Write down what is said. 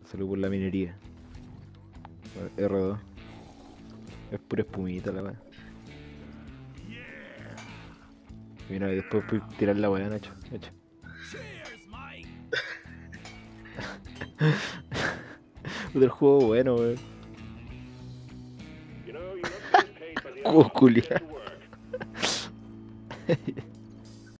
Salud por la minería. R2. Es pura espumita la weá. Mira, y después puedes tirar la weá, Nacho. Nacho. Puta, el juego bueno, weón. Juego culiao.